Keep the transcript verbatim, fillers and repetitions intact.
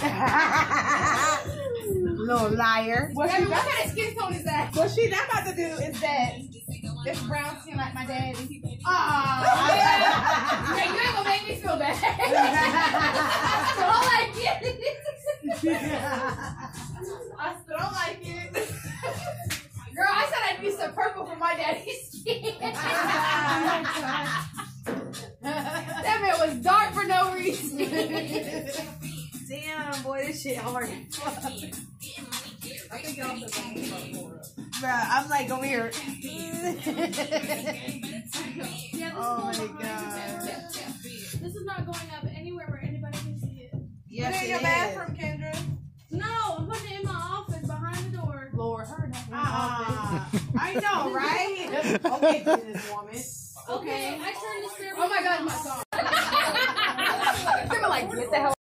Little liar. What, she, what kind of skin tone is that? What she not about to do is that this brown skin like my daddy. Ah, yeah, you ain't gonna make me feel bad. I still don't like it. I still don't like it. Girl, I said I'd use some purple for my daddy's skin. That man was dark for no reason. Damn, boy, this shit hard. I think y'all should Bruh, I'm like over here. Yeah, oh my god. This is not going up anywhere where anybody can see it. Yes, Put it in your bathroom, Kendra. No, I'm putting it in my office behind the door. Lord, her not in Ah, I know, right? Okay, businesswoman. Okay, I turned this. Oh my god, my song. They were like, what the hell?